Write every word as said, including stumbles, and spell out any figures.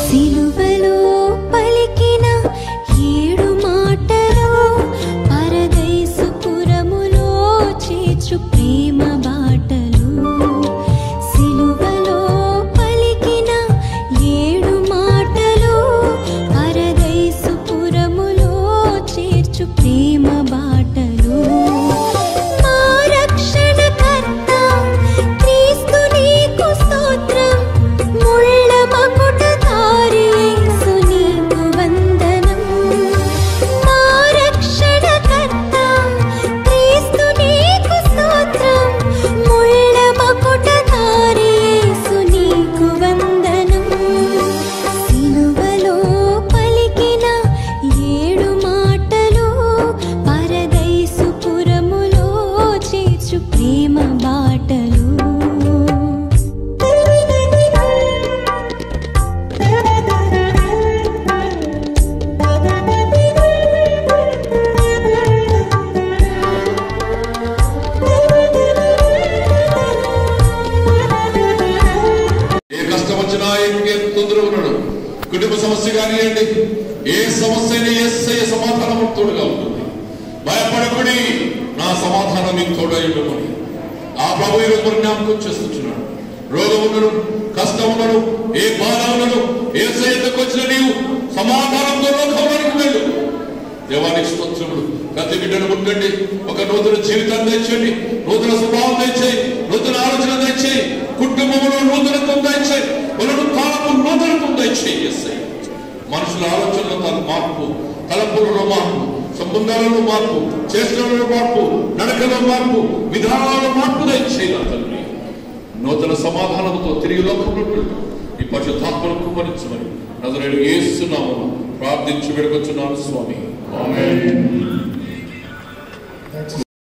సిలువలో పలికిన ఏడు మాటలు పరదైసుపురములో చేర్చు ప్రేమ బాటలు. సిలువలో పలికిన ఏడు మాటలు పరదైసుపురములో చేర్చు ప్రేమ బాటలు. మా రక్షణకర్త క్రీస్తు నీకు స్తోత్రం, ముళ్ళ మకుటధారి యేసు నీకు వందనం. మా రక్షణకర్త క్రీస్తు నీకు స్తోత్రం, ముళ్ళ మకుటధారి యేసు నీకు వందనం. సిలువలో పలికిన ఏడు మాటలు పరదైసుపురములో చేర్చు ప్రేమ బాటలు. ఏ కష్టం వచ్చినా ఏ తొందర ఉన్నాడు, కుటుంబ సమస్య కానివ్వండి, ఏ సమస్య అయినా యేసయ్య సమాధానం తోడుగా ఉంటుంది. భయపడకుడి, నా సమాధానం మీకు తోడై ఉండమని ఆ ప్రభు ఈరోజు మరి జ్ఞాపకం చేస్తున్నాడు. రోగం ఉండడు, కష్టం ఉండడు, ఏ బాధ ఉండడు, యేసయ్య దగ్గరకు వచ్చిన నీవు సమాధానంతో లోకంలోనికి వెళ్ళు. దేవానికి స్తోత్రములు. ప్రతి బిడ్డను ముట్టండి, ఒక నూతన జీవితాన్ని తెచ్చండి, నూతన స్వభావం తెచ్చేయి, నూతన ఆలోచన తెచ్చేయి, కుటుంబంలో నూతనత్వం తెచ్చేయి, వాళ్ళను కాలపు నూతనత్వం తెచ్చేయి. యేసయ్య మనుషుల ఆలోచనలో తన మార్పు, తలపులలో మార్పు, సంబంధాలలో మార్పు, చేష్టలలో మార్పు, నడకలో మార్పు, విధానాలలో మార్పు తెచ్చేయి. నా తండ్రి నూతన సమాధానంతో తిరిగి లోకంలో ఈ పరిశుద్ధాత్మను కుమ్మరించమని నజరేయుడు యేసు నామమున ప్రార్థించి వేడుకొచ్చున్నాను స్వామి. ఆమేన్.